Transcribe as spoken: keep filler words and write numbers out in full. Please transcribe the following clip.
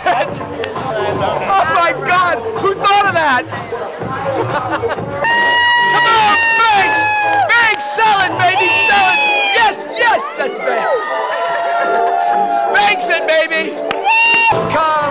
it! Oh my God! Who thought of that? Come on, Banks! Banks, sell it, baby, sell it! Yes, yes, that's bad. Banks it, baby! Come